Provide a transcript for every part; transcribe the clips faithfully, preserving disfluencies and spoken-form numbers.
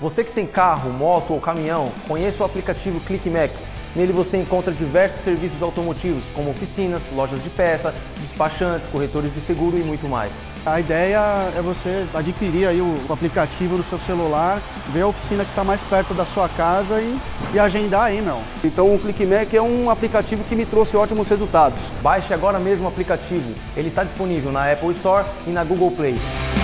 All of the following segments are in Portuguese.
Você que tem carro, moto ou caminhão, conheça o aplicativo ClickMac. Nele você encontra diversos serviços automotivos, como oficinas, lojas de peça, despachantes, corretores de seguro e muito mais. A ideia é você adquirir aí o aplicativo no seu celular, ver a oficina que está mais perto da sua casa e, e agendar aí, meu. Então o ClickMac é um aplicativo que me trouxe ótimos resultados. Baixe agora mesmo o aplicativo. Ele está disponível na Apple Store e na Google Play.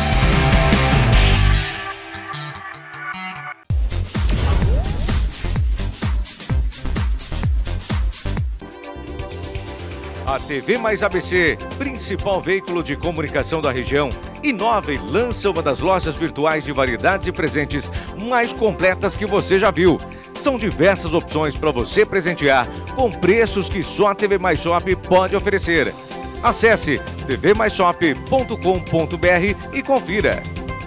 A T V Mais A B C, principal veículo de comunicação da região, inova e lança uma das lojas virtuais de variedades e presentes mais completas que você já viu. São diversas opções para você presentear, com preços que só a T V Mais Shop pode oferecer. Acesse t v mais shop ponto com ponto b r e confira.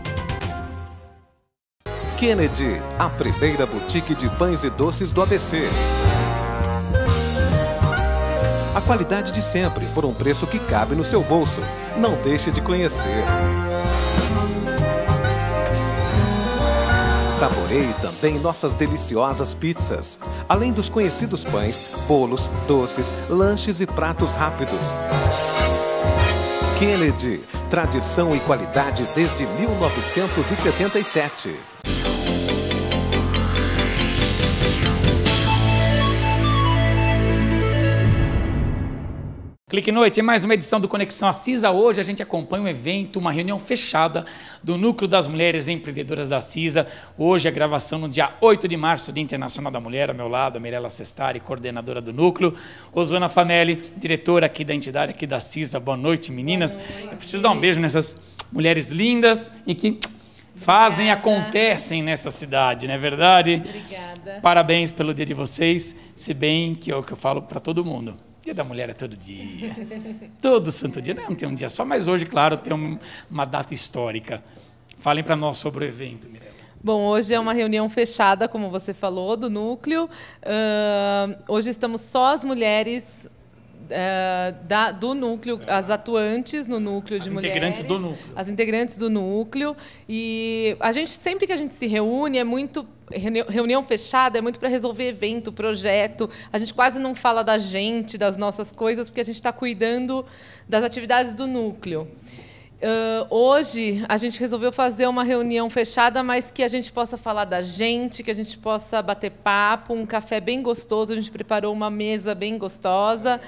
Kennedy, a primeira boutique de pães e doces do A B C. A qualidade de sempre, por um preço que cabe no seu bolso. Não deixe de conhecer. Saboreie também nossas deliciosas pizzas, além dos conhecidos pães, bolos, doces, lanches e pratos rápidos. Kennedy, tradição e qualidade desde mil novecentos e setenta e sete. Clique Noite é mais uma edição do Conexão Acisa. Hoje a gente acompanha um evento, uma reunião fechada do Núcleo das Mulheres Empreendedoras da Acisa. Hoje a gravação no dia oito de março, Dia Internacional da Mulher. Ao meu lado, a Mirella Sestari, coordenadora do Núcleo. Osana Fanelli, diretora aqui da entidade, aqui da Acisa. Boa noite, meninas. Boa noite. Eu preciso dar um beijo nessas mulheres lindas e que fazem, Obrigada. acontecem nessa cidade, não é verdade? Obrigada. Parabéns pelo dia de vocês, se bem que é o que eu falo para todo mundo. Dia da Mulher é todo dia, todo santo dia, não tem um dia só, mas hoje, claro, tem um, uma data histórica. Falem para nós sobre o evento, Mirella. Bom, hoje é uma reunião fechada, como você falou, do núcleo. Uh, hoje estamos só as mulheres uh, da, do núcleo, as atuantes no núcleo de as mulheres. Integrantes do núcleo. As integrantes do núcleo. E a gente, sempre que a gente se reúne, é muito... Reunião fechada é muito para resolver evento, projeto. A gente quase não fala da gente, das nossas coisas, porque a gente está cuidando das atividades do núcleo. Uh, hoje, a gente resolveu fazer uma reunião fechada, mas que a gente possa falar da gente, que a gente possa bater papo, um café bem gostoso. A gente preparou uma mesa bem gostosa.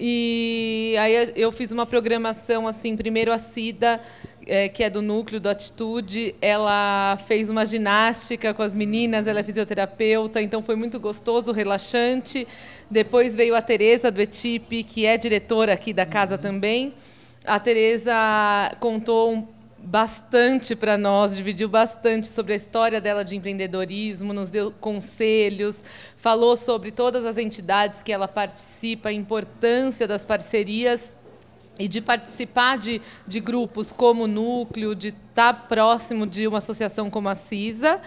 E aí eu fiz uma programação, assim, primeiro a Cida, é, que é do núcleo do Atitude, ela fez uma ginástica com as meninas, ela é fisioterapeuta, então foi muito gostoso, relaxante. Depois veio a Tereza do Etip, que é diretora aqui da casa uhum. também. A Tereza contou bastante para nós, dividiu bastante sobre a história dela de empreendedorismo, nos deu conselhos, falou sobre todas as entidades que ela participa, a importância das parcerias e de participar de, de grupos como o Núcleo, de estar próximo de uma associação como a Cisa.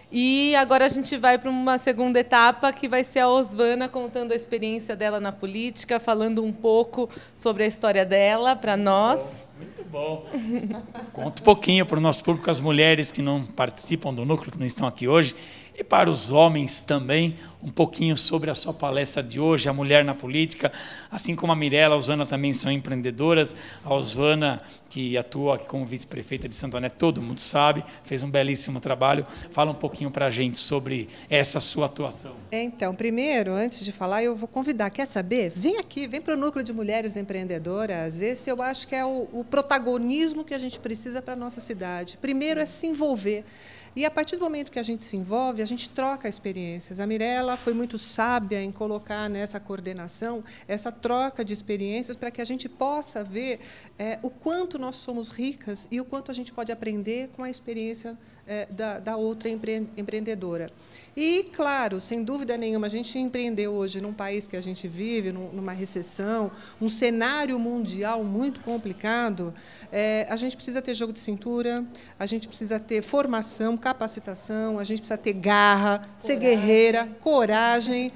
E agora a gente vai para uma segunda etapa, que vai ser a Osvana contando a experiência dela na política, falando um pouco sobre a história dela para nós. Muito bom. Conta um pouquinho para o nosso público, as mulheres que não participam do núcleo, que não estão aqui hoje, e para os homens também, um pouquinho sobre a sua palestra de hoje, a mulher na política. Assim como a Mirella, a Osvana também são empreendedoras. A Osvana, que atua aqui como vice-prefeita de Santo André, todo mundo sabe, fez um belíssimo trabalho. Fala um pouquinho para a gente sobre essa sua atuação. Então, primeiro, antes de falar, eu vou convidar, quer saber? Vem aqui, vem para o Núcleo de Mulheres Empreendedoras. Esse eu acho que é o, o protagonismo que a gente precisa para a nossa cidade. Primeiro é se envolver. E, a partir do momento que a gente se envolve, a gente troca experiências. A Mirella foi muito sábia em colocar nessa coordenação essa troca de experiências para que a gente possa ver é, o quanto nós somos ricas e o quanto a gente pode aprender com a experiência é, da, da outra empre empreendedora. E, claro, sem dúvida nenhuma, a gente empreender hoje num país que a gente vive, numa recessão, um cenário mundial muito complicado, é, a gente precisa ter jogo de cintura, a gente precisa ter formação, capacitação, a gente precisa ter garra, coragem. ser guerreira, coragem,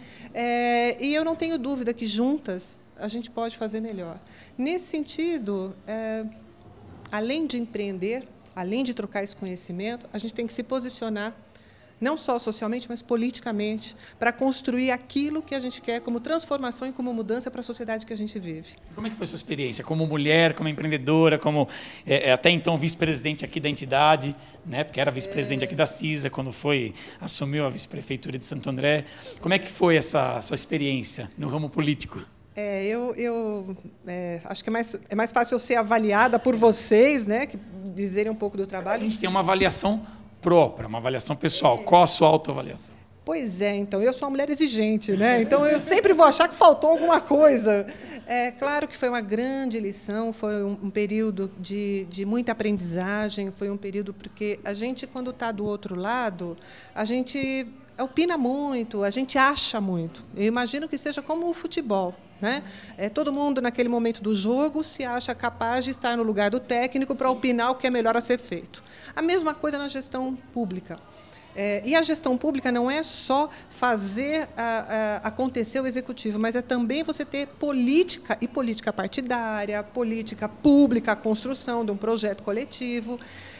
é, e eu não tenho dúvida que juntas a gente pode fazer melhor. Nesse sentido, é, além de empreender, além de trocar esse conhecimento, a gente tem que se posicionar não só socialmente, mas politicamente, para construir aquilo que a gente quer como transformação e como mudança para a sociedade que a gente vive. Como é que foi a sua experiência como mulher, como empreendedora, como é, até então vice-presidente aqui da entidade, né? Porque era vice-presidente aqui da CISA, quando foi, assumiu a vice-prefeitura de Santo André. Como é que foi essa sua experiência no ramo político? É, eu, eu é, acho que é mais, é mais fácil eu ser avaliada por vocês, né, que dizerem um pouco do trabalho. A gente tem uma avaliação própria, uma avaliação pessoal. Qual a sua autoavaliação? Pois é, então, eu sou uma mulher exigente, né? Então eu sempre vou achar que faltou alguma coisa. É claro que foi uma grande lição, foi um, um período de, de muita aprendizagem, foi um período porque a gente, quando está do outro lado, a gente opina muito, a gente acha muito. Eu imagino que seja como o futebol. Né? É, todo mundo, naquele momento do jogo, se acha capaz de estar no lugar do técnico para opinar o que é melhor a ser feito. A mesma coisa na gestão pública. É, e a gestão pública não é só fazer a, a, acontecer o executivo, mas é também você ter política, e política partidária, política pública, a construção de um projeto coletivo,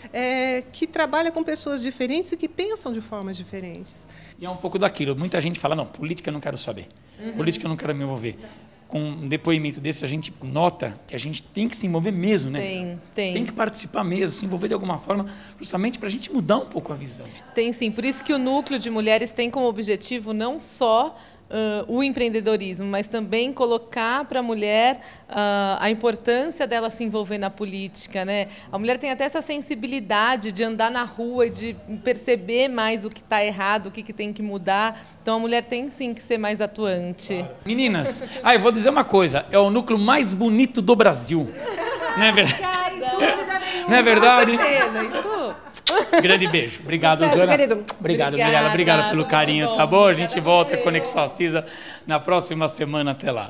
é, que trabalha com pessoas diferentes e que pensam de formas diferentes. E é um pouco daquilo. Muita gente fala, não, política eu não quero saber. Uhum. Política eu não quero me envolver. Com um depoimento desse, a gente nota que a gente tem que se envolver mesmo, né? Tem, tem. Tem que participar mesmo, se envolver de alguma forma, justamente para a gente mudar um pouco a visão. Tem sim, por isso que o Núcleo de Mulheres tem como objetivo não só uh, o empreendedorismo, mas também colocar para a mulher uh, a importância dela se envolver na política, né? A mulher tem até essa sensibilidade de andar na rua e de perceber mais o que está errado, o que, que tem que mudar. Então a mulher tem sim que ser mais atuante. Claro. Meninas, ah, eu vou dizer uma coisa, é o núcleo mais bonito do Brasil. Não é verdade? Não é verdade? Com certeza, isso. Grande beijo. Obrigado, Sucesso, Zona. querido. Obrigado, Obrigada, Mirella. Obrigado pelo carinho, bom. tá bom? A gente volta Valeu. a Conexão Acisa na próxima semana. Até lá.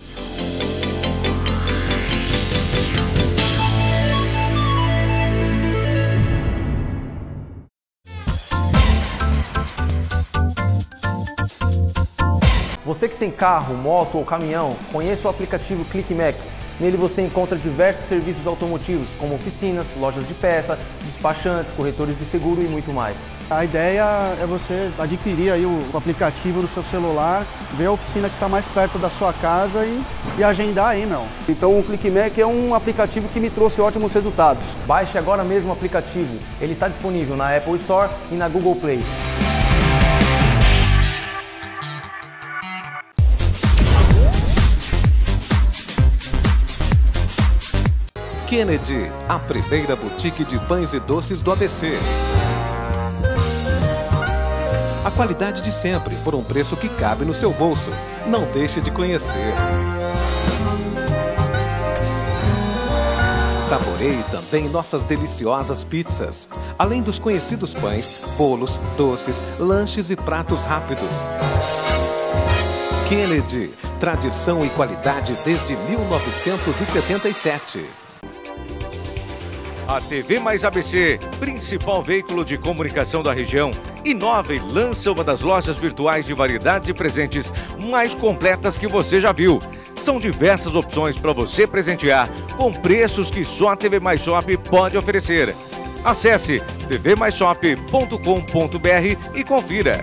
Você que tem carro, moto ou caminhão, conheça o aplicativo ClickMac. Nele você encontra diversos serviços automotivos, como oficinas, lojas de peça, despachantes, corretores de seguro e muito mais. A ideia é você adquirir aí o, o aplicativo no seu celular, ver a oficina que está mais perto da sua casa e, e agendar aí, meu. Então o ClickMac é um aplicativo que me trouxe ótimos resultados. Baixe agora mesmo o aplicativo. Ele está disponível na Apple Store e na Google Play. Kennedy, a primeira boutique de pães e doces do A B C. A qualidade de sempre, por um preço que cabe no seu bolso. Não deixe de conhecer. Saboreie também nossas deliciosas pizzas, além dos conhecidos pães, bolos, doces, lanches e pratos rápidos. Kennedy, tradição e qualidade desde mil novecentos e setenta e sete. A T V Mais A B C, principal veículo de comunicação da região, inova e lança uma das lojas virtuais de variedades e presentes mais completas que você já viu. São diversas opções para você presentear, com preços que só a T V Mais Shop pode oferecer. Acesse t v mais shop ponto com ponto b r e confira.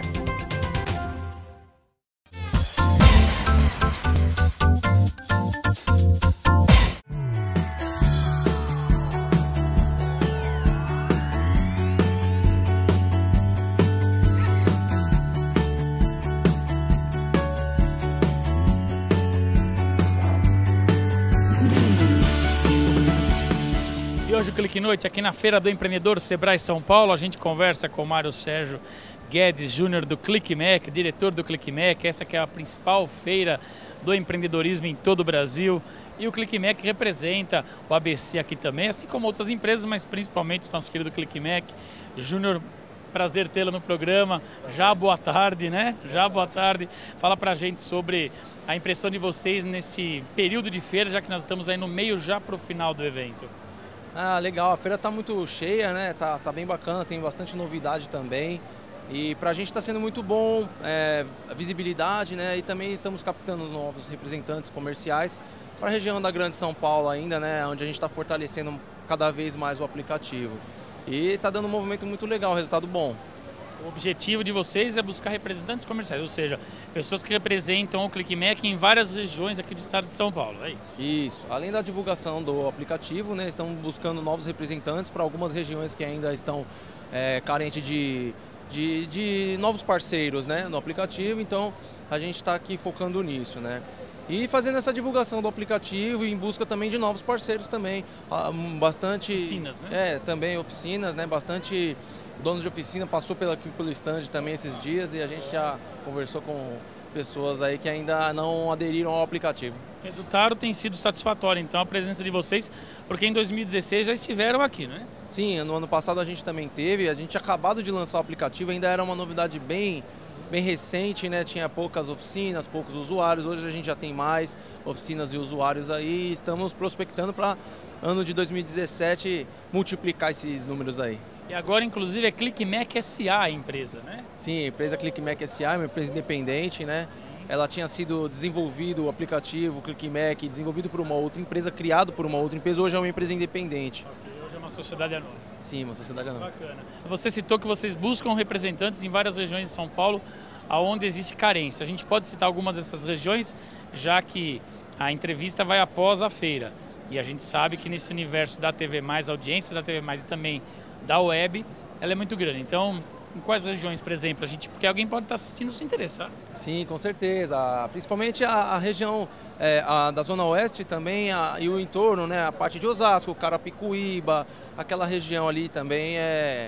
E hoje o Clique Noite, aqui na Feira do Empreendedor Sebrae São Paulo, a gente conversa com o Mário Sérgio Guedes Júnior do ClickMac, diretor do ClickMac. Essa que é a principal feira do empreendedorismo em todo o Brasil. E o ClickMac representa o A B C aqui também, assim como outras empresas, mas principalmente o nosso querido ClickMac. Júnior, prazer tê-lo no programa. Já boa tarde, né? Já boa tarde. Fala pra gente sobre a impressão de vocês nesse período de feira, já que nós estamos aí no meio já para o final do evento. Ah, legal, a feira tá muito cheia, né? Tá, tá bem bacana, tem bastante novidade também. E pra gente tá sendo muito bom é, a visibilidade, né? E também estamos captando novos representantes comerciais para a região da Grande São Paulo ainda, né? Onde a gente está fortalecendo cada vez mais o aplicativo. E tá dando um movimento muito legal, um resultado bom. O objetivo de vocês é buscar representantes comerciais, ou seja, pessoas que representam o ClickMac em várias regiões aqui do estado de São Paulo, é isso? Isso. Além da divulgação do aplicativo, né, estamos buscando novos representantes para algumas regiões que ainda estão é, carentes de, de, de novos parceiros, né, no aplicativo, então a gente está aqui focando nisso, né. E fazendo essa divulgação do aplicativo e em busca também de novos parceiros também, bastante... Oficinas, né? É, também oficinas, né, bastante donos de oficina, passou pelo, aqui pelo stand também esses dias e a gente já conversou com pessoas aí que ainda não aderiram ao aplicativo. O resultado tem sido satisfatório, então, a presença de vocês, porque em dois mil e dezesseis já estiveram aqui, né? Sim, no ano passado a gente também teve, a gente tinha acabado de lançar o aplicativo, ainda era uma novidade bem... bem recente, né? Tinha poucas oficinas, poucos usuários, hoje a gente já tem mais oficinas e usuários aí, estamos prospectando para ano de dois mil e dezessete multiplicar esses números aí. E agora, inclusive, é ClickMac S A a empresa, né? Sim, a empresa ClickMac S A é uma empresa independente, né? Ela tinha sido desenvolvido, o aplicativo ClickMac, desenvolvido por uma outra empresa, criado por uma outra empresa, hoje é uma empresa independente. Okay, hoje é uma sociedade anônima. Sim, uma sociedade anônima. Bacana. Você citou que vocês buscam representantes em várias regiões de São Paulo, onde existe carência. A gente pode citar algumas dessas regiões, já que a entrevista vai após a feira. E a gente sabe que nesse universo da T V mais, audiência da T V mais e também da web, ela é muito grande. Então, em quais regiões, por exemplo, a gente, porque alguém pode estar assistindo e se interessar? Sim, com certeza. Principalmente a, a região é, a, da Zona Oeste também a, e o entorno, né? A parte de Osasco, Carapicuíba, aquela região ali também é,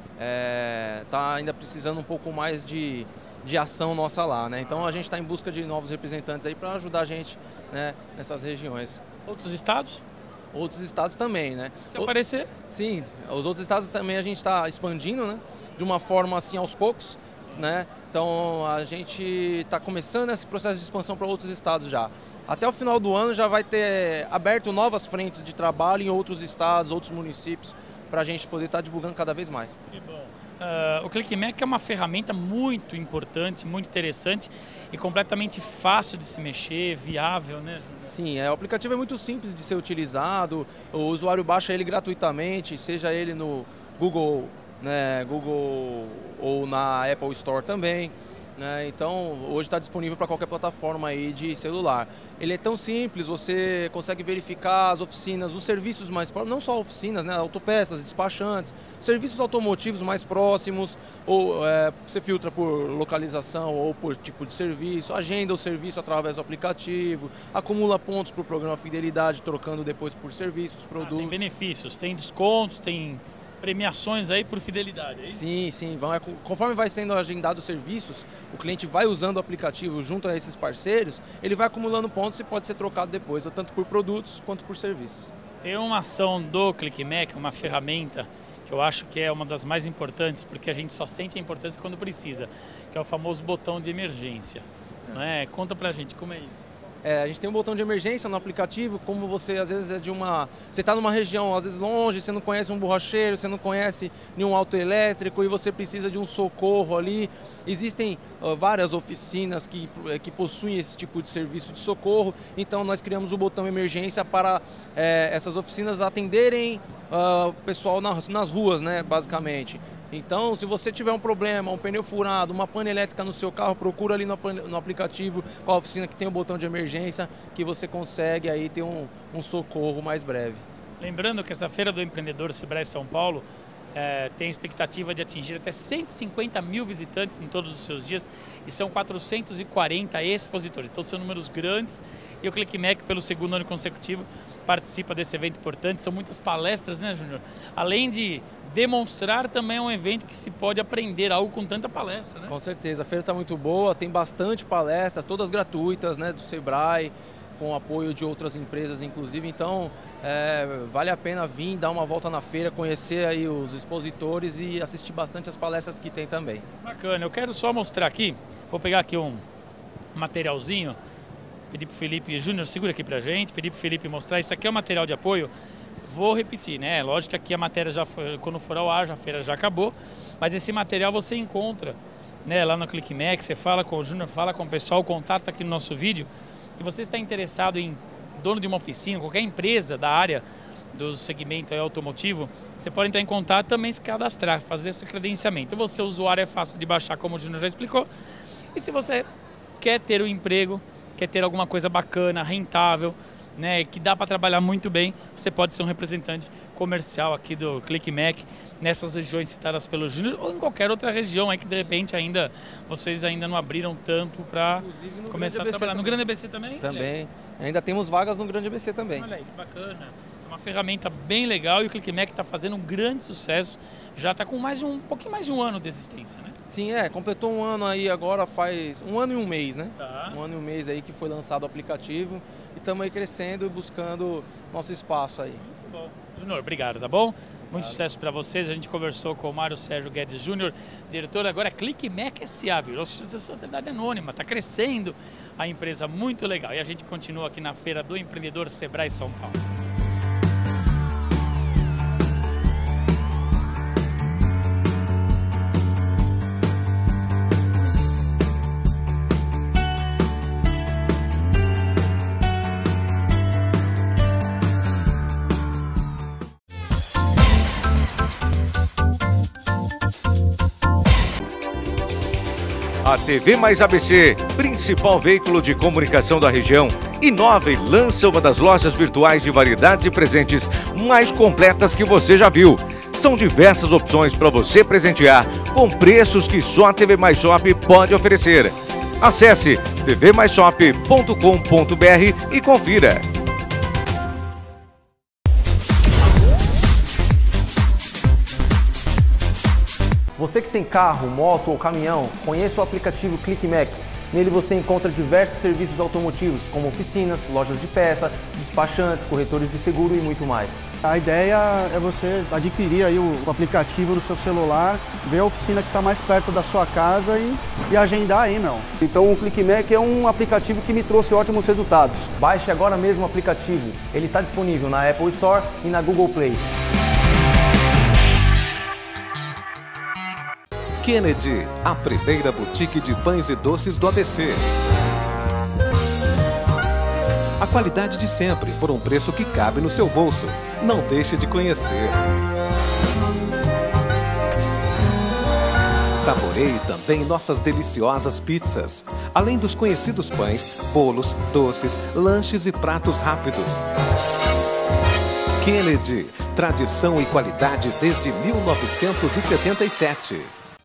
é, tá ainda precisando um pouco mais de, de ação nossa lá, né? Então a gente está em busca de novos representantes aí para ajudar a gente, né, nessas regiões. Outros estados? Outros estados também, né? Se aparecer? Sim, os outros estados também a gente está expandindo, né? De uma forma assim aos poucos, né? Então a gente está começando esse processo de expansão para outros estados já. Até o final do ano já vai ter aberto novas frentes de trabalho em outros estados, outros municípios, para a gente poder estar tá divulgando cada vez mais. Que bom. Uh, o ClickMac é uma ferramenta muito importante, muito interessante e completamente fácil de se mexer, viável, né, Júnior? Sim, é, o aplicativo é muito simples de ser utilizado, o usuário baixa ele gratuitamente, seja ele no Google, né, Google ou na Apple Store também. Né? Então, hoje está disponível para qualquer plataforma aí de celular. Ele é tão simples, você consegue verificar as oficinas, os serviços mais próximos, não só oficinas, né? Autopeças, despachantes, serviços automotivos mais próximos, ou é, você filtra por localização ou por tipo de serviço, agenda o serviço através do aplicativo, acumula pontos para o programa Fidelidade, trocando depois por serviços, produtos. Ah, tem benefícios, tem descontos, tem premiações aí por fidelidade, é isso? Sim, sim. Vão, é, conforme vai sendo agendado os serviços, o cliente vai usando o aplicativo junto a esses parceiros, ele vai acumulando pontos e pode ser trocado depois, tanto por produtos quanto por serviços. Tem uma ação do ClickMac, uma ferramenta que eu acho que é uma das mais importantes, porque a gente só sente a importância quando precisa, que é o famoso botão de emergência. Não é? Conta pra gente como é isso. É, a gente tem um botão de emergência no aplicativo, como você às vezes é de uma... Você está numa região às vezes longe, você não conhece um borracheiro, você não conhece nenhum autoelétrico e você precisa de um socorro ali. Existem uh, várias oficinas que, que possuem esse tipo de serviço de socorro, então nós criamos o botão emergência para é, essas oficinas atenderem o uh, pessoal nas, nas ruas, né, basicamente. Então, se você tiver um problema, um pneu furado, uma pane elétrica no seu carro, procura ali no, no aplicativo com a oficina que tem o botão de emergência, que você consegue aí ter um, um socorro mais breve. Lembrando que essa Feira do Empreendedor Sebrae São Paulo é, tem a expectativa de atingir até cento e cinquenta mil visitantes em todos os seus dias e são quatrocentos e quarenta expositores. Então são números grandes e o ClickMac, pelo segundo ano consecutivo, participa desse evento importante. São muitas palestras, né, Júnior? Além de demonstrar, também é um evento que se pode aprender algo com tanta palestra, né? Com certeza, a feira está muito boa, tem bastante palestras, todas gratuitas, né, do Sebrae, com apoio de outras empresas, inclusive. Então, é, vale a pena vir, dar uma volta na feira, conhecer aí os expositores e assistir bastante as palestras que tem também. Bacana, eu quero só mostrar aqui, vou pegar aqui um materialzinho, pedir para o Felipe, Júnior, segura aqui pra gente, pedir para o Felipe mostrar, isso aqui é o material de apoio. Vou repetir, né? Lógico que aqui a matéria já foi, quando for ao ar, a feira já acabou, mas esse material você encontra, né, lá no ClickMac, você fala com o Júnior, fala com o pessoal, o contato tá aqui no nosso vídeo. Se você está interessado em dono de uma oficina, qualquer empresa da área do segmento aí automotivo, você pode entrar em contato também, se cadastrar, fazer seu credenciamento. Você, usuário, é fácil de baixar, como o Júnior já explicou. E se você quer ter um emprego, quer ter alguma coisa bacana, rentável, né, que dá para trabalhar muito bem, você pode ser um representante comercial aqui do ClickMac, nessas regiões citadas pelo Júnior, ou em qualquer outra região aí que de repente ainda vocês ainda não abriram tanto para começar a trabalhar. No Grande A B C também? Também. Ainda temos vagas no Grande A B C também. Olha aí, que bacana. É uma ferramenta bem legal e o ClickMac está fazendo um grande sucesso. Já está com mais de um, um pouquinho mais de um ano de existência, né? Sim, é. Completou um ano aí agora, faz um ano e um mês, né? Tá. Um ano e um mês aí que foi lançado o aplicativo e estamos aí crescendo e buscando nosso espaço aí. Muito bom. Júnior, obrigado, tá bom? Muito claro. Sucesso para vocês. A gente conversou com o Mário Sérgio Guedes Júnior, diretor agora ClickMac S A, virou sociedade anônima, está crescendo a empresa, muito legal. E a gente continua aqui na Feira do Empreendedor Sebrae São Paulo. A T V Mais A B C, principal veículo de comunicação da região, inova e lança uma das lojas virtuais de variedades e presentes mais completas que você já viu. São diversas opções para você presentear, com preços que só a T V Mais Shop pode oferecer. Acesse t v mais shop ponto com ponto b r e confira. Você que tem carro, moto ou caminhão, conheça o aplicativo ClickMac. Nele você encontra diversos serviços automotivos, como oficinas, lojas de peça, despachantes, corretores de seguro e muito mais. A ideia é você adquirir aí o, o aplicativo no seu celular, ver a oficina que está mais perto da sua casa e, e agendar aí, meu. Então o ClickMac é um aplicativo que me trouxe ótimos resultados. Baixe agora mesmo o aplicativo. Ele está disponível na Apple Store e na Google Play. Kennedy, a primeira boutique de pães e doces do A B C. A qualidade de sempre, por um preço que cabe no seu bolso. Não deixe de conhecer. Saboreie também nossas deliciosas pizzas, além dos conhecidos pães, bolos, doces, lanches e pratos rápidos. Kennedy, tradição e qualidade desde mil novecentos e setenta e sete.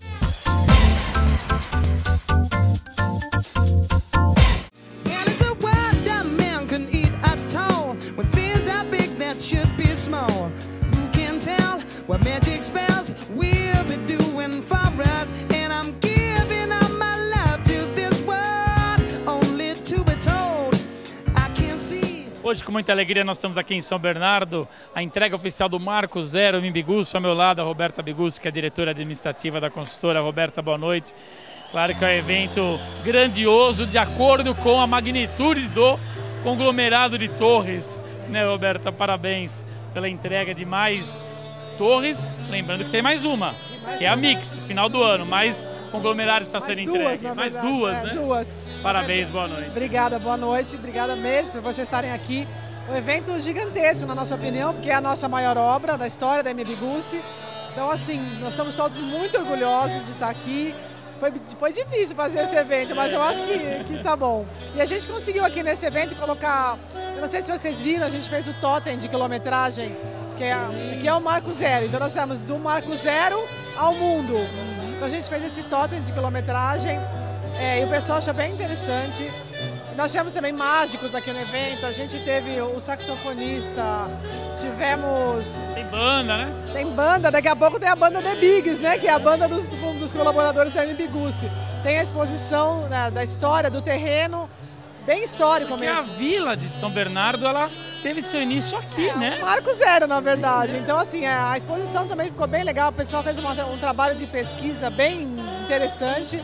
Hoje, com muita alegria, nós estamos aqui em São Bernardo, a entrega oficial do Marco Zero, M Bigusso, ao meu lado, a Roberta Bigusso, que é a diretora administrativa da consultora. Roberta, boa noite. Claro que é um evento grandioso, de acordo com a magnitude do conglomerado de torres, né, Roberta? Parabéns pela entrega de mais torres, lembrando que tem mais uma, que é a Mix, final do ano, mas o conglomerado está sendo entregue. Mais duas, né? Duas. Parabéns, boa noite. Obrigada, boa noite, obrigada mesmo por vocês estarem aqui. Um evento gigantesco, na nossa opinião, porque é a nossa maior obra da história da M Bigusso. Então, assim, nós estamos todos muito orgulhosos de estar aqui. Foi, foi difícil fazer esse evento, mas eu acho que, que tá bom. E a gente conseguiu aqui nesse evento colocar, eu não sei se vocês viram, a gente fez o totem de quilometragem, que é, que é o Marco Zero. Então nós temos do Marco Zero ao mundo. Então a gente fez esse totem de quilometragem é, e o pessoal achou bem interessante. Nós tivemos também mágicos aqui no evento, a gente teve o saxofonista, tivemos... Tem banda, né? Tem banda, daqui a pouco tem a banda The Bigs, né? Que é a banda dos, dos colaboradores da M Bigusso. Tem a exposição, né, da história, do terreno, bem histórico Porque mesmo. a vila de São Bernardo, ela teve seu início aqui, é, né? Um Marco Zero, na verdade. Então, assim, a exposição também ficou bem legal, o pessoal fez uma, um trabalho de pesquisa bem interessante.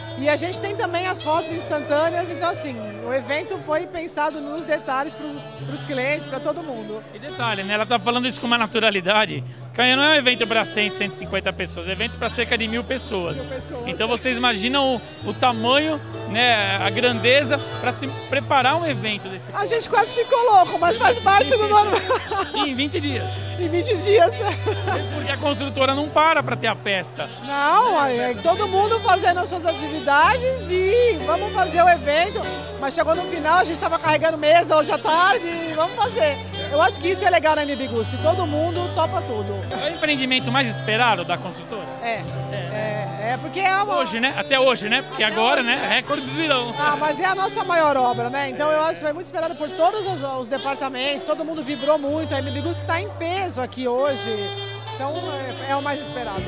E a gente tem também as fotos instantâneas, então assim, o evento foi pensado nos detalhes para os clientes, para todo mundo. E detalhe, né? Ela tá falando isso com uma naturalidade. Canha não é um evento para cem, cento e cinquenta pessoas, é um evento para cerca de mil pessoas. Mil pessoas. Então vocês imaginam o, o tamanho, né, a grandeza para se preparar um evento desse. A gente quase ficou louco, mas faz parte do normal. Em vinte dias. Em vinte dias. Mesmo porque a construtora não para para ter a festa. Não, é todo mundo fazendo as suas atividades e vamos fazer o evento. Mas chegou no final, a gente estava carregando mesa hoje à tarde e vamos fazer. Eu acho que isso é legal na M B Gussi, todo mundo topa tudo. É o empreendimento mais esperado da construtora? É, é, é porque é uma... Hoje, né? Até hoje, né? Porque agora, né? Recordes virão. Ah, mas é a nossa maior obra, né? Então eu acho que foi muito esperado por todos os, os departamentos, todo mundo vibrou muito, a M B Gussi está em peso aqui hoje, então é, é o mais esperado.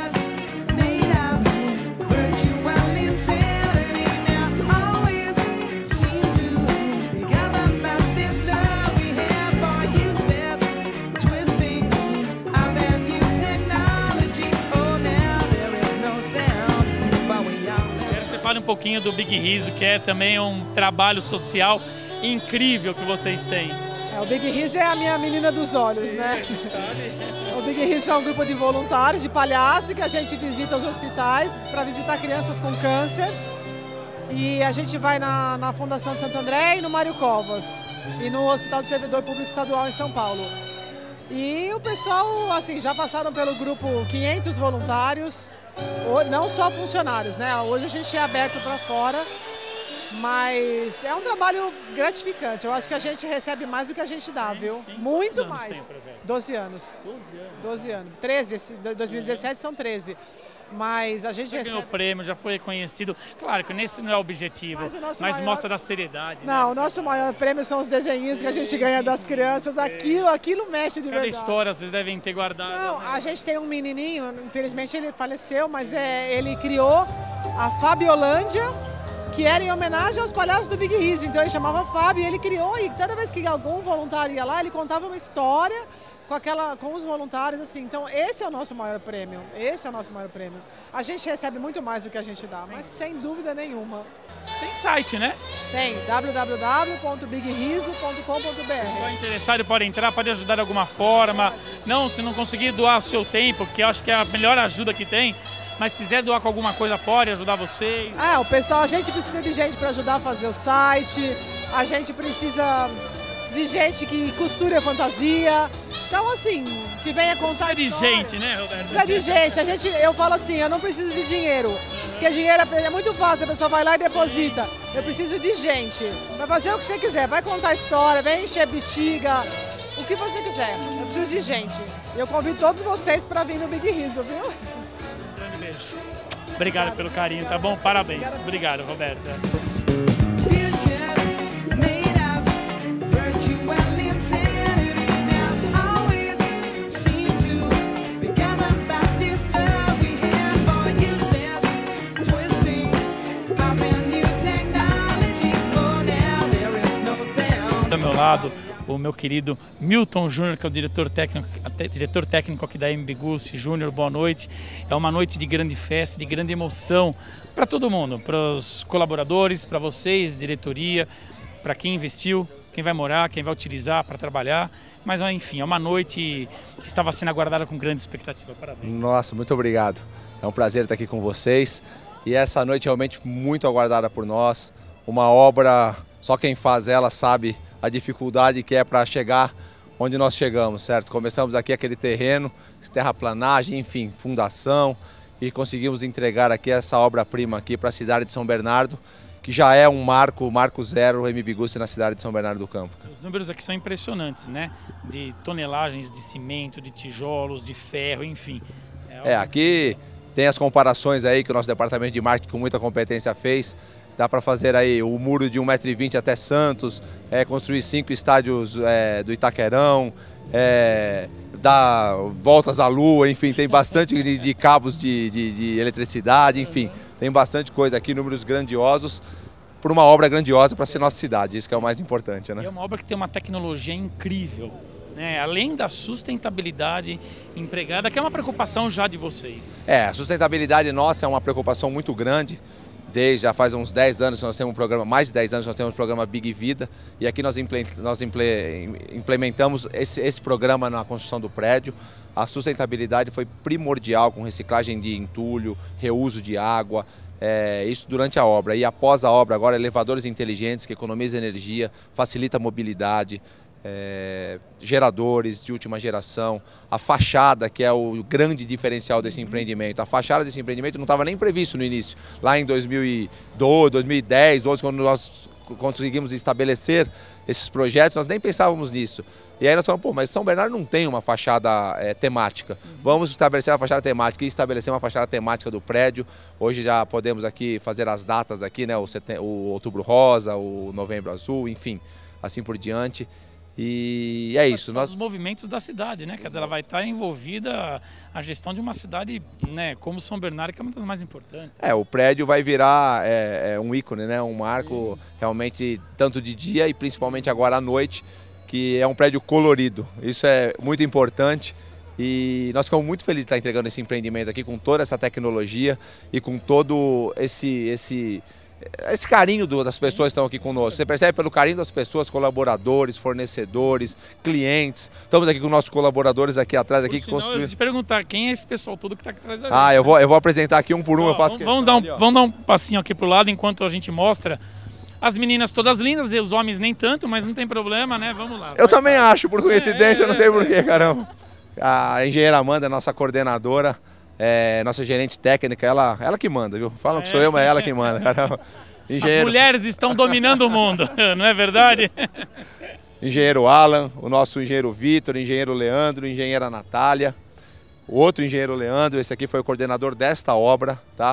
Fale um pouquinho do Big Riso, que é também um trabalho social incrível que vocês têm. É, o Big Riso é a minha menina dos olhos, né? O Big Riso é um grupo de voluntários, de palhaço, que a gente visita os hospitais para visitar crianças com câncer. E a gente vai na, na Fundação de Santo André e no Mário Covas. E no Hospital do Servidor Público Estadual em São Paulo. E o pessoal, assim, já passaram pelo grupo quinhentos voluntários. Não só funcionários, né? Hoje a gente é aberto para fora, mas é um trabalho gratificante. Eu acho que a gente recebe mais do que a gente dá, sim, viu? Sim. Muito mais. doze anos. doze anos. treze, esse, dois mil e dezessete são treze. Mas a gente já recebe... ganhou o prêmio, já foi reconhecido. Claro que nesse não é o objetivo, mas, o mas maior... mostra a seriedade. Não, né? O nosso maior prêmio são os desenhinhos sim, que a gente ganha das crianças. Sim. Aquilo, aquilo mexe de Cada verdade. história vocês devem ter guardado. Não, né? A gente tem um menininho, infelizmente ele faleceu, mas é, ele criou a Fabiolândia, que era em homenagem aos palhaços do Big Riso. Então ele chamava Fábio e ele criou, e toda vez que algum voluntário ia lá, ele contava uma história com, aquela, com os voluntários, assim. Então esse é o nosso maior prêmio, esse é o nosso maior prêmio. A gente recebe muito mais do que a gente dá, sim, mas sem dúvida nenhuma. Tem site, né? Tem, w w w ponto big riso ponto com ponto b r. Só interessado pode entrar, pode ajudar de alguma forma. Não, se não conseguir doar o seu tempo, que eu acho que é a melhor ajuda que tem, mas se quiser doar com alguma coisa, pode ajudar vocês. É, o pessoal, a gente precisa de gente para ajudar a fazer o site, a gente precisa de gente que costure a fantasia. Então, assim, que venha contar Precisa de gente, né, Roberto? Precisa de gente. A gente, eu falo assim, eu não preciso de dinheiro, porque dinheiro é muito fácil, a pessoa vai lá e deposita. Eu preciso de gente, para fazer o que você quiser. Vai contar história, vem encher bexiga, o que você quiser. Eu preciso de gente. Eu convido todos vocês para vir no Big Riso, viu? Um grande beijo. Obrigado pelo carinho, tá bom? Parabéns. Obrigado, Roberta. Do meu lado, o meu querido Milton Júnior, que é o diretor técnico, diretor técnico aqui da M B Gussi. Júnior, boa noite. É uma noite de grande festa, de grande emoção para todo mundo, para os colaboradores, para vocês, diretoria, para quem investiu, quem vai morar, quem vai utilizar para trabalhar. Mas, enfim, é uma noite que estava sendo aguardada com grande expectativa. Parabéns. Nossa, muito obrigado. É um prazer estar aqui com vocês. E essa noite realmente muito aguardada por nós. Uma obra, só quem faz ela sabe a dificuldade que é para chegar onde nós chegamos, certo? Começamos aqui aquele terreno, terraplanagem, enfim, fundação, e conseguimos entregar aqui essa obra-prima aqui para a cidade de São Bernardo, que já é um marco, marco zero, M B Gussi na cidade de São Bernardo do Campo. Os números aqui são impressionantes, né? De tonelagens de cimento, de tijolos, de ferro, enfim. É, aqui tem as comparações aí que o nosso departamento de marketing com muita competência fez. Dá para fazer aí o muro de um metro e vinte até Santos, é, construir cinco estádios é, do Itaquerão, é, dar voltas à lua, enfim, tem bastante de, de cabos de, de, de eletricidade, enfim, tem bastante coisa aqui, números grandiosos, por uma obra grandiosa para ser nossa cidade, isso que é o mais importante, né? E é uma obra que tem uma tecnologia incrível, né? Além da sustentabilidade empregada, que é uma preocupação já de vocês. É, a sustentabilidade nossa é uma preocupação muito grande. Desde já faz uns dez anos que nós temos um programa, mais de dez anos nós temos um programa Big Vida, e aqui nós, nós implementamos esse, esse programa na construção do prédio. A sustentabilidade foi primordial com reciclagem de entulho, reuso de água, é, isso durante a obra. E após a obra agora, elevadores inteligentes que economizam energia, facilita a mobilidade, é, geradores de última geração, a fachada, que é o grande diferencial desse empreendimento. A fachada desse empreendimento não estava nem previsto no início, lá em dois mil e doze, dois mil e dez, doze, quando nós conseguimos estabelecer esses projetos, nós nem pensávamos nisso. E aí nós falamos, pô, mas São Bernardo não tem uma fachada é, temática. Vamos estabelecer uma fachada temática e estabelecer uma fachada temática do prédio. Hoje já podemos aqui fazer as datas aqui, né? O, setem... o Outubro Rosa, o Novembro Azul, enfim, assim por diante. E é isso. Nós... Os movimentos da cidade, né? Quer dizer, ela vai estar envolvida a gestão de uma cidade, né, como São Bernardo, que é uma das mais importantes. É, o prédio vai virar é, é um ícone, né? Um marco realmente tanto de dia e principalmente agora à noite, que é um prédio colorido. Isso é muito importante e nós ficamos muito felizes de estar entregando esse empreendimento aqui com toda essa tecnologia e com todo esse... esse Esse carinho do, das pessoas que estão aqui conosco. Você percebe pelo carinho das pessoas, colaboradores, fornecedores, clientes. Estamos aqui com nossos colaboradores aqui atrás. Aqui, Por sinal, que construíram... Eu te perguntar, quem é esse pessoal todo que está aqui atrás da gente? Ah, eu vou, eu vou apresentar aqui um por um. Ó, eu faço vamos, vamos, dar um, ali, vamos dar um passinho aqui para o lado enquanto a gente mostra. As meninas todas lindas e os homens nem tanto, mas não tem problema, né? Vamos lá. Eu também lá. acho, por coincidência, é, é, eu não sei porquê, caramba. A engenheira Amanda, nossa coordenadora, é, nossa gerente técnica, ela, ela que manda, viu? Falam que sou eu, mas é ela que manda, caramba. Engenheiro... As mulheres estão dominando o mundo, não é verdade? Engenheiro Alan, o nosso engenheiro Vitor, engenheiro Leandro, engenheira Natália, o outro engenheiro Leandro, esse aqui foi o coordenador desta obra, tá?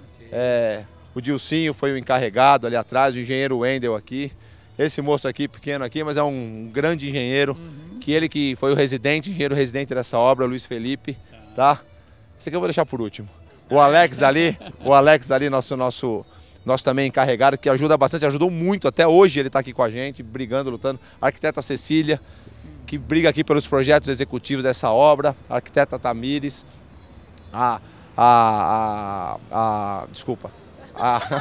É, o Dilcinho foi o encarregado ali atrás, o engenheiro Wendel aqui. Esse moço aqui, pequeno aqui, mas é um grande engenheiro, uhum. que ele que foi o residente, engenheiro residente dessa obra, Luiz Felipe, tá? Esse aqui eu vou deixar por último. O Alex ali, o Alex ali, nosso, nosso, nosso também encarregado, que ajuda bastante, ajudou muito, até hoje ele está aqui com a gente, brigando, lutando. A arquiteta Cecília, que briga aqui pelos projetos executivos dessa obra, a arquiteta Tamires, a, a, a, a desculpa, a,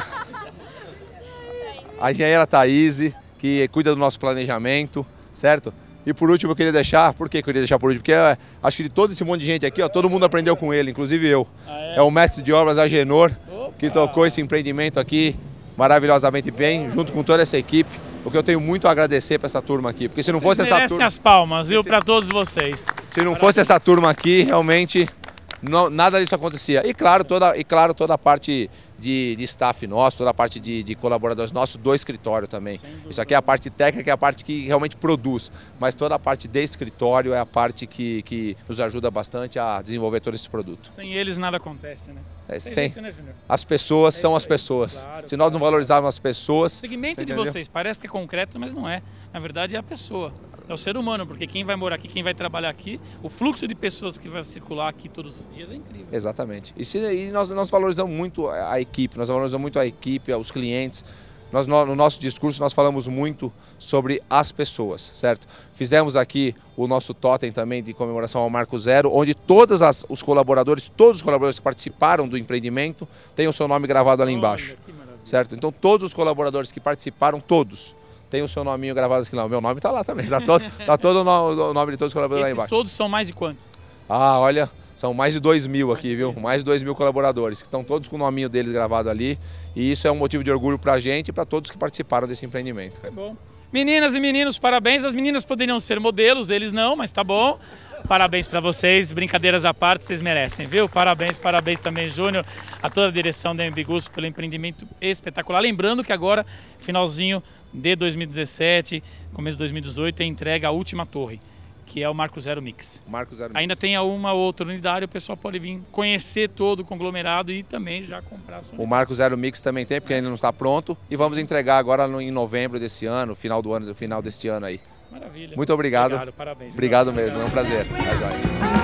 a engenheira Thaís, que cuida do nosso planejamento, certo? E por último eu queria deixar, por que eu queria deixar por último? Porque é, acho que de todo esse monte de gente aqui, ó, todo mundo aprendeu com ele, inclusive eu. Ah, é? é o mestre de obras Agenor, Opa. que tocou esse empreendimento aqui maravilhosamente bem, junto com toda essa equipe. O que eu tenho muito a agradecer para essa turma aqui, porque se não Vocês fosse essa turma... as palmas, viu, para todos vocês. Se não fosse essa turma aqui, realmente não, nada disso acontecia. E claro, toda, e claro, toda a parte de, de staff nosso, toda a parte de, de colaboradores nossos do escritório também. Isso aqui é a parte técnica, é a parte que realmente produz, mas toda a parte de escritório é a parte que, que nos ajuda bastante a desenvolver todo esse produto. Sem eles nada acontece, né? É, sem, né, as pessoas é são as pessoas. Claro, Se nós não valorizarmos as pessoas... O segmento de vocês parece que é concreto, mas não é. Na verdade é a pessoa, é o ser humano, porque quem vai morar aqui, quem vai trabalhar aqui, o fluxo de pessoas que vai circular aqui todos os dias é incrível. Exatamente. E, se, e nós, nós valorizamos muito a equipe, nós valorizamos muito a equipe, os clientes. Nós, no nosso discurso nós falamos muito sobre as pessoas, certo? Fizemos aqui o nosso totem também de comemoração ao Marco Zero, onde todos as, os colaboradores, todos os colaboradores que participaram do empreendimento têm o seu nome gravado ali embaixo, certo? Então todos os colaboradores que participaram, todos, têm o seu nominho gravado aqui lá. O meu nome está lá também, está todo, tá todo o nome de todos os colaboradores Esses lá embaixo. Todos são mais de quanto? Ah, olha... São mais de dois mil aqui, viu? Mais de dois mil colaboradores, que estão todos com o nominho deles gravado ali. E isso é um motivo de orgulho para a gente e para todos que participaram desse empreendimento. Tá bom. Meninas e meninos, parabéns. As meninas poderiam ser modelos, eles não, mas tá bom. Parabéns para vocês, brincadeiras à parte, vocês merecem, viu? Parabéns, parabéns também, Júnior, a toda a direção da M B Gusso pelo empreendimento espetacular. Lembrando que agora, finalzinho de dois mil e dezessete, começo de dois mil e dezoito, é entrega a última torre, que é o Marco Zero Mix. Marco Zero Mix. Ainda tem uma outra unidade, o pessoal pode vir conhecer todo o conglomerado e também já comprar a sua unidade. O Marco Zero Mix também tem, porque ainda não está pronto. E vamos entregar agora no, em novembro desse ano, final do ano, final deste ano aí. Maravilha. Muito obrigado. Obrigado, parabéns. Obrigado mesmo, é um prazer. Vai, vai.